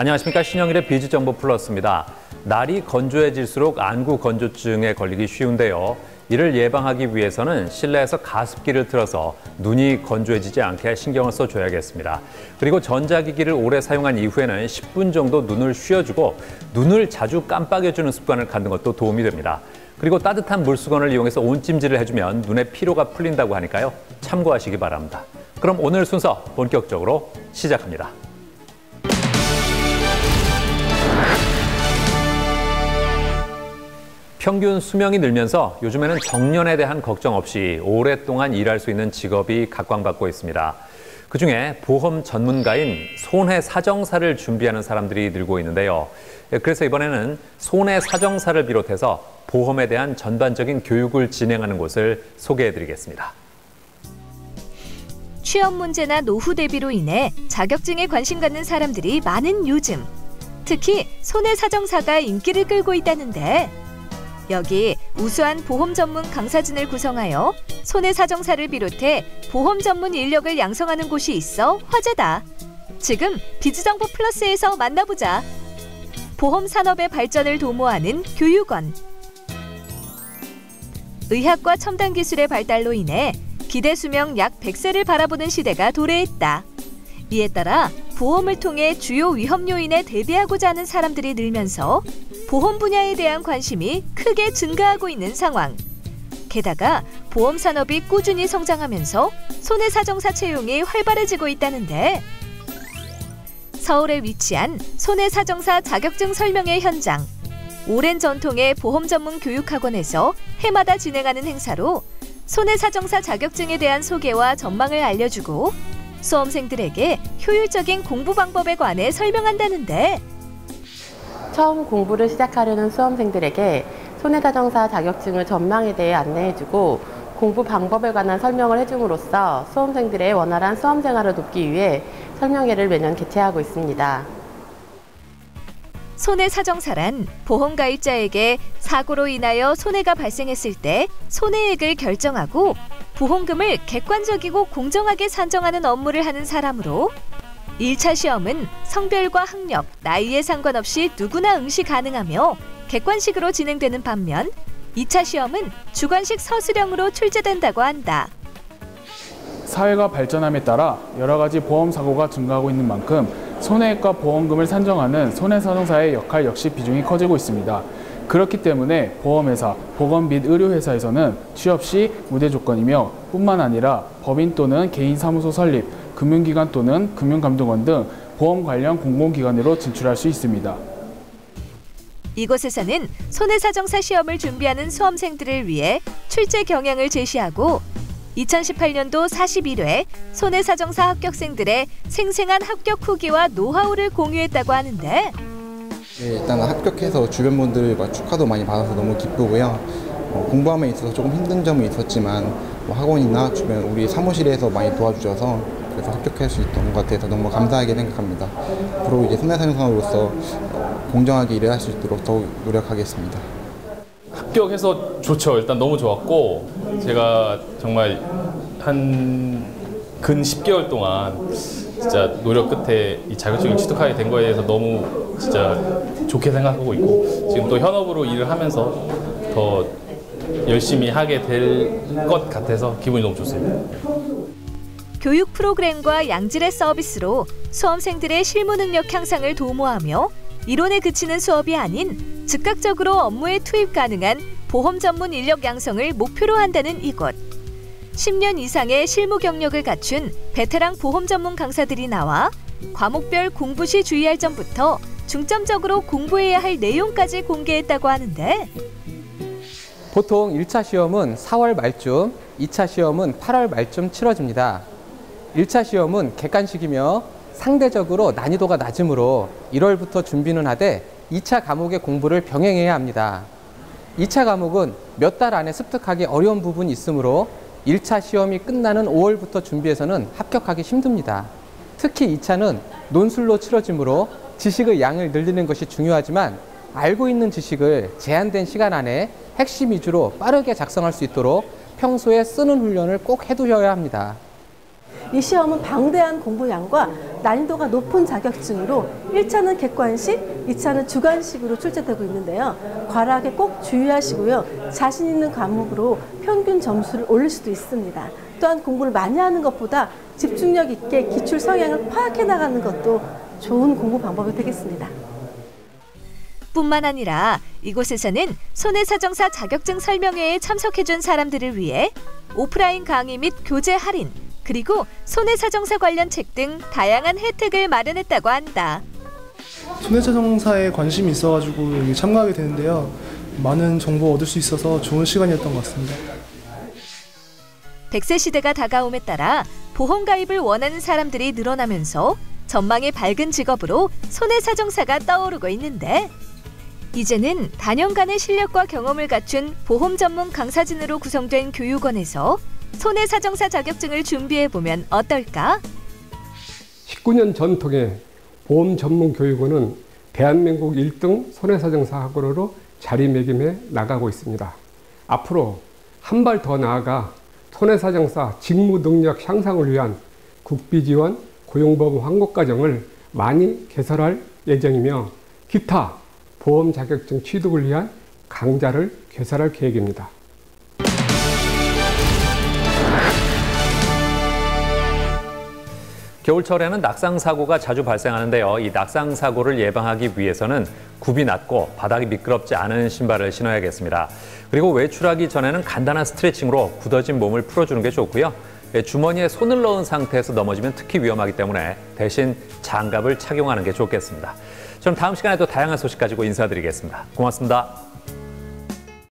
안녕하십니까. 신영일의 비즈정보 플러스입니다. 날이 건조해질수록 안구 건조증에 걸리기 쉬운데요. 이를 예방하기 위해서는 실내에서 가습기를 틀어서 눈이 건조해지지 않게 신경을 써줘야겠습니다. 그리고 전자기기를 오래 사용한 이후에는 10분 정도 눈을 쉬어주고 눈을 자주 깜빡여주는 습관을 갖는 것도 도움이 됩니다. 그리고 따뜻한 물수건을 이용해서 온찜질을 해주면 눈의 피로가 풀린다고 하니까요. 참고하시기 바랍니다. 그럼 오늘 순서 본격적으로 시작합니다. 평균 수명이 늘면서 요즘에는 정년에 대한 걱정 없이 오랫동안 일할 수 있는 직업이 각광받고 있습니다. 그중에 보험 전문가인 손해사정사를 준비하는 사람들이 늘고 있는데요. 그래서 이번에는 손해사정사를 비롯해서 보험에 대한 전반적인 교육을 진행하는 곳을 소개해드리겠습니다. 취업 문제나 노후 대비로 인해 자격증에 관심 갖는 사람들이 많은 요즘. 특히 손해사정사가 인기를 끌고 있다는데 여기 우수한 보험 전문 강사진을 구성하여 손해사정사를 비롯해 보험 전문 인력을 양성하는 곳이 있어 화제다. 지금 비즈정보 플러스에서 만나보자. 보험 산업의 발전을 도모하는 교육원. 의학과 첨단 기술의 발달로 인해 기대 수명 약 100세를 바라보는 시대가 도래했다. 이에 따라 보험을 통해 주요 위험 요인에 대비하고자 하는 사람들이 늘면서 보험 분야에 대한 관심이 크게 증가하고 있는 상황. 게다가 보험 산업이 꾸준히 성장하면서 손해사정사 채용이 활발해지고 있다는데 서울에 위치한 손해사정사 자격증 설명회 현장. 오랜 전통의 보험 전문 교육학원에서 해마다 진행하는 행사로 손해사정사 자격증에 대한 소개와 전망을 알려주고 수험생들에게 효율적인 공부 방법에 관해 설명한다는데 처음 공부를 시작하려는 수험생들에게 손해사정사 자격증의 전망에 대해 안내해주고 공부 방법에 관한 설명을 해줌으로써 수험생들의 원활한 수험생활을 돕기 위해 설명회를 매년 개최하고 있습니다. 손해사정사란 보험가입자에게 사고로 인하여 손해가 발생했을 때 손해액을 결정하고 보험금을 객관적이고 공정하게 산정하는 업무를 하는 사람으로 1차 시험은 성별과 학력, 나이에 상관없이 누구나 응시 가능하며 객관식으로 진행되는 반면 2차 시험은 주관식 서술형으로 출제된다고 한다. 사회가 발전함에 따라 여러 가지 보험 사고가 증가하고 있는 만큼 손해액과 보험금을 산정하는 손해사정사의 역할 역시 비중이 커지고 있습니다. 그렇기 때문에 보험회사, 보건 및 의료회사에서는 취업 시 우대 조건이며 뿐만 아니라 법인 또는 개인 사무소 설립, 금융기관 또는 금융감독원 등 보험 관련 공공기관으로 진출할 수 있습니다. 이곳에서는 손해사정사 시험을 준비하는 수험생들을 위해 출제 경향을 제시하고 2018년도 41회 손해사정사 합격생들의 생생한 합격 후기와 노하우를 공유했다고 하는데 네, 일단 합격해서 주변 분들과 축하도 많이 받아서 너무 기쁘고요. 공부함에 있어서 조금 힘든 점은 있었지만 학원이나 주변 우리 사무실에서 많이 도와주셔서 그래서 합격할 수 있던 것 같아서 너무 감사하게 생각합니다. 앞으로 이제 손해사정사로서 공정하게 일을 할 수 있도록 더욱 노력하겠습니다. 합격해서 좋죠. 일단 너무 좋았고 제가 정말 한 근 10개월 동안 진짜 노력 끝에 이 자격증을 취득하게 된 거에 대해서 너무 진짜 좋게 생각하고 있고 지금 또 현업으로 일을 하면서 더 열심히 하게 될 것 같아서 기분이 너무 좋습니다. 교육 프로그램과 양질의 서비스로 수험생들의 실무 능력 향상을 도모하며 이론에 그치는 수업이 아닌 즉각적으로 업무에 투입 가능한 보험 전문 인력 양성을 목표로 한다는 이곳. 10년 이상의 실무 경력을 갖춘 베테랑 보험 전문 강사들이 나와 과목별 공부 시 주의할 점부터 중점적으로 공부해야 할 내용까지 공개했다고 하는데 보통 1차 시험은 4월 말쯤, 2차 시험은 8월 말쯤 치러집니다. 1차 시험은 객관식이며 상대적으로 난이도가 낮으므로 1월부터 준비는 하되 2차 과목의 공부를 병행해야 합니다. 2차 과목은 몇 달 안에 습득하기 어려운 부분이 있으므로 1차 시험이 끝나는 5월부터 준비해서는 합격하기 힘듭니다. 특히 2차는 논술로 치러지므로 지식의 양을 늘리는 것이 중요하지만 알고 있는 지식을 제한된 시간 안에 핵심 위주로 빠르게 작성할 수 있도록 평소에 쓰는 훈련을 꼭 해두셔야 합니다. 이 시험은 방대한 공부량과 난이도가 높은 자격증으로 1차는 객관식, 2차는 주관식으로 출제되고 있는데요. 과락에 꼭 주의하시고요. 자신 있는 과목으로 평균 점수를 올릴 수도 있습니다. 또한 공부를 많이 하는 것보다 집중력 있게 기출 성향을 파악해 나가는 것도 좋은 공부 방법이 되겠습니다. 뿐만 아니라 이곳에서는 손해사정사 자격증 설명회에 참석해준 사람들을 위해 오프라인 강의 및 교재 할인, 그리고 손해사정사 관련 책 등 다양한 혜택을 마련했다고 한다. 손해사정사에 관심이 있어가지고 여기 참가하게 되는데요. 많은 정보 얻을 수 있어서 좋은 시간이었던 것 같습니다. 100세 시대가 다가옴에 따라 보험 가입을 원하는 사람들이 늘어나면서 전망이 밝은 직업으로 손해사정사가 떠오르고 있는데, 이제는 다년간의 실력과 경험을 갖춘 보험 전문 강사진으로 구성된 교육원에서 손해사정사 자격증을 준비해보면 어떨까? 19년 전통의 보험 전문 교육원은 대한민국 1등 손해사정사 학원으로 자리매김해 나가고 있습니다. 앞으로 한 발 더 나아가 손해사정사 직무 능력 향상을 위한 국비지원 고용보험 환급과정을 많이 개설할 예정이며 기타 보험 자격증 취득을 위한 강좌를 개설할 계획입니다. 겨울철에는 낙상사고가 자주 발생하는데요. 이 낙상사고를 예방하기 위해서는 굽이 낮고 바닥이 미끄럽지 않은 신발을 신어야겠습니다. 그리고 외출하기 전에는 간단한 스트레칭으로 굳어진 몸을 풀어주는 게 좋고요. 주머니에 손을 넣은 상태에서 넘어지면 특히 위험하기 때문에 대신 장갑을 착용하는 게 좋겠습니다. 저는 다음 시간에 또 다양한 소식 가지고 인사드리겠습니다. 고맙습니다.